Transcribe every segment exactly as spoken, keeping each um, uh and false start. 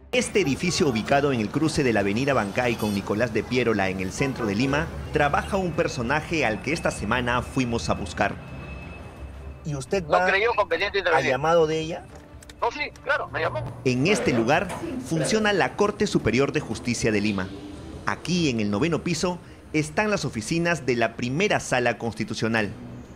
Este edificio, ubicado en el cruce de la avenida Bancay con Nicolás de Piérola en el centro de Lima, trabaja un personaje al que esta semana fuimos a buscar. ¿Y usted va no creyó conveniente al llamado de ella? No, sí, claro, me llamó. En este lugar funciona la Corte Superior de Justicia de Lima. Aquí, en el noveno piso, están las oficinas de la primera sala constitucional.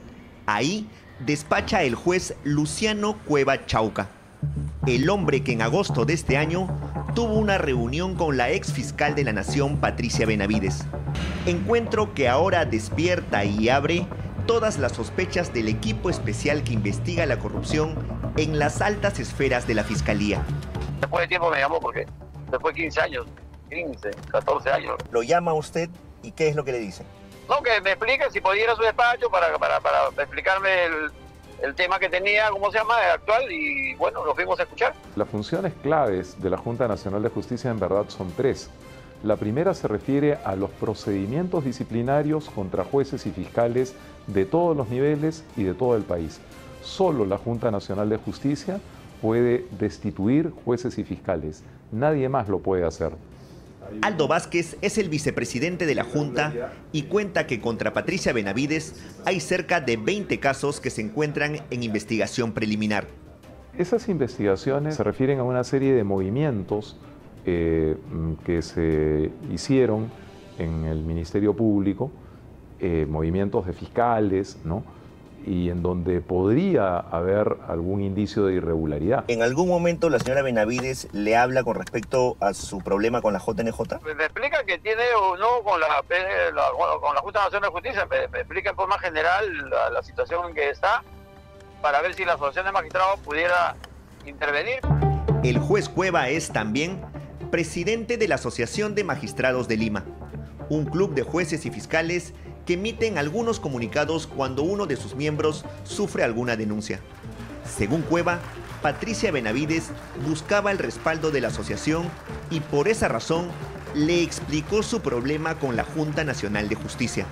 Ahí despacha el juez Luciano Cueva Chauca, el hombre que en agosto de este año tuvo una reunión con la ex fiscal de la Nación, Patricia Benavides. Encuentro que ahora despierta y abre todas las sospechas del equipo especial que investiga la corrupción en las altas esferas de la Fiscalía. Después de tiempo me llamó porque después de quince años, quince, catorce años. ¿Lo llama usted y qué es lo que le dice? No, que me explique si podía ir a su despacho para, para, para explicarme el, el tema que tenía, ¿cómo se llama?, actual, y bueno, lo fuimos a escuchar. Las funciones claves de la Junta Nacional de Justicia en verdad son tres. La primera se refiere a los procedimientos disciplinarios contra jueces y fiscales de todos los niveles y de todo el país. Solo la Junta Nacional de Justicia puede destituir jueces y fiscales. Nadie más lo puede hacer. Aldo Vázquez es el vicepresidente de la Junta y cuenta que contra Patricia Benavides hay cerca de veinte casos que se encuentran en investigación preliminar. Esas investigaciones se refieren a una serie de movimientos eh, que se hicieron en el Ministerio Público, eh, movimientos de fiscales, ¿no?, y en donde podría haber algún indicio de irregularidad. ¿En algún momento la señora Benavides le habla con respecto a su problema con la J N J? Me explica que tiene o no con la, la, bueno, con la Junta Nacional de Justicia, me, me explica en forma general la, la situación en que está, para ver si la Asociación de Magistrados pudiera intervenir. El juez Cueva es también presidente de la Asociación de Magistrados de Lima, un club de jueces y fiscales que emiten algunos comunicados cuando uno de sus miembros sufre alguna denuncia. Según Cueva, Patricia Benavides buscaba el respaldo de la asociación y por esa razón le explicó su problema con la Junta Nacional de Justicia.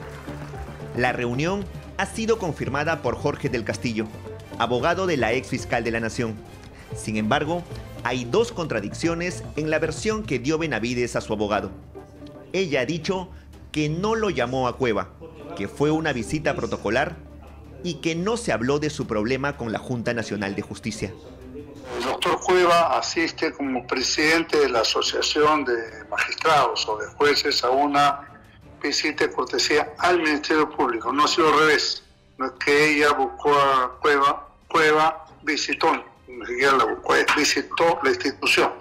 La reunión ha sido confirmada por Jorge del Castillo, abogado de la ex fiscal de la Nación. Sin embargo, hay dos contradicciones en la versión que dio Benavides a su abogado. Ella ha dicho que no lo llamó a Cueva, que fue una visita protocolar y que no se habló de su problema con la Junta Nacional de Justicia. El doctor Cueva asiste como presidente de la Asociación de Magistrados o de Jueces a una visita de cortesía al Ministerio Público. No ha sido al revés. No es que ella buscó a Cueva, Cueva visitó, ni siquiera la buscó, visitó la institución.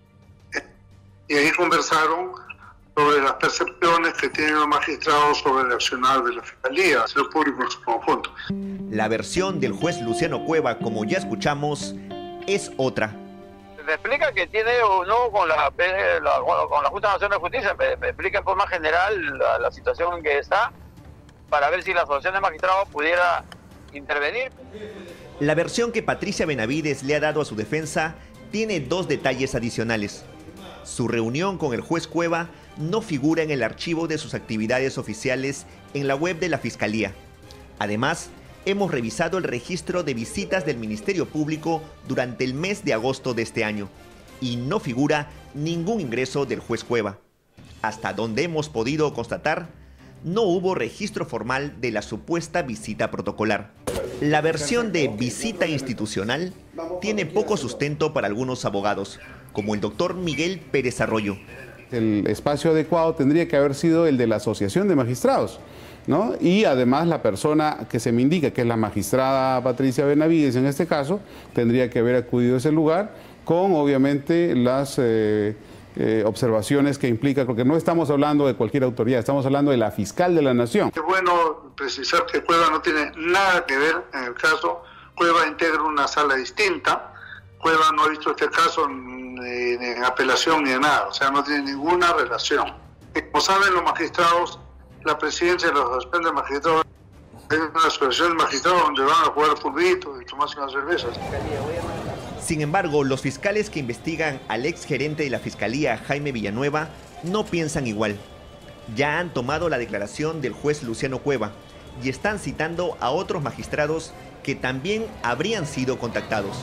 Y ahí conversaron sobre las percepciones que tienen los magistrados sobre el accionar de la Fiscalía, el público en su conjunto. La versión del juez Luciano Cueva, como ya escuchamos, es otra. Me explica que tiene o no con la, la, bueno, con la Junta Nacional de Justicia, me, me explica en forma general la, la situación en que está, para ver si la Asociación de Magistrados pudiera intervenir. La versión que Patricia Benavides le ha dado a su defensa tiene dos detalles adicionales. Su reunión con el juez Cueva no figura en el archivo de sus actividades oficiales en la web de la Fiscalía. Además, hemos revisado el registro de visitas del Ministerio Público durante el mes de agosto de este año y no figura ningún ingreso del juez Cueva. Hasta donde hemos podido constatar, no hubo registro formal de la supuesta visita protocolar. La versión de visita institucional tiene poco sustento para algunos abogados, como el doctor Miguel Pérez Arroyo. El espacio adecuado tendría que haber sido el de la Asociación de Magistrados, ¿no? Y además la persona que se me indica, que es la magistrada Patricia Benavides en este caso, tendría que haber acudido a ese lugar con obviamente las eh, eh, observaciones que implica, porque no estamos hablando de cualquier autoridad, estamos hablando de la fiscal de la Nación. Es bueno precisar que Cueva no tiene nada que ver en el caso. Cueva integra una sala distinta. Cueva no ha visto este caso ni en apelación ni de nada, o sea, no tiene ninguna relación. Como saben los magistrados, la presidencia de la Asociación de Magistrados es una asociación de magistrados donde van a jugar fulbito y tomarse unas cervezas. Sin embargo, los fiscales que investigan al ex gerente de la Fiscalía, Jaime Villanueva, no piensan igual. Ya han tomado la declaración del juez Luciano Cueva y están citando a otros magistrados que también habrían sido contactados.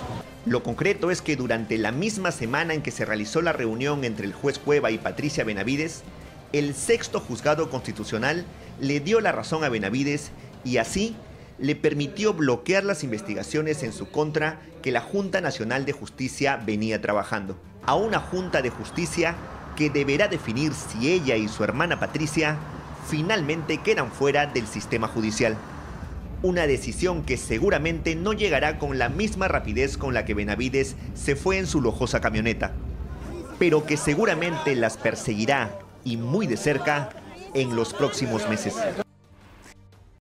Lo concreto es que durante la misma semana en que se realizó la reunión entre el juez Cueva y Patricia Benavides, el sexto juzgado constitucional le dio la razón a Benavides y así le permitió bloquear las investigaciones en su contra que la Junta Nacional de Justicia venía trabajando. A una Junta de Justicia que deberá definir si ella y su hermana Patricia finalmente quedan fuera del sistema judicial. Una decisión que seguramente no llegará con la misma rapidez con la que Benavides se fue en su lujosa camioneta, pero que seguramente las perseguirá y muy de cerca en los próximos meses.